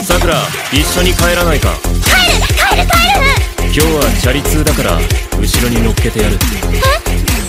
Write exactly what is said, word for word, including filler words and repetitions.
さくら、一緒に帰らないか。 帰る帰る帰る。 今日はチャリ通だから後ろに乗っけてやる。 え